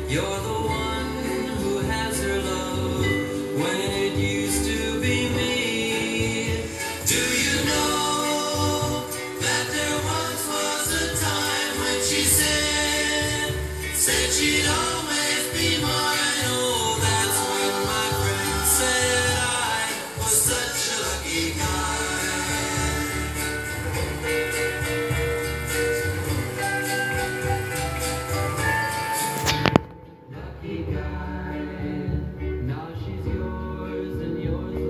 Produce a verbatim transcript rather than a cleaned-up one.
You're the one who has her love when it used to be me. Do you know that there once was a time when she said, said she'd always